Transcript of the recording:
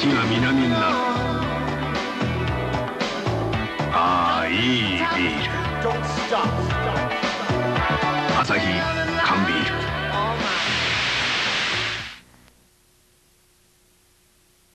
西が南になる。ああ、いいビール。アサヒ缶ビール。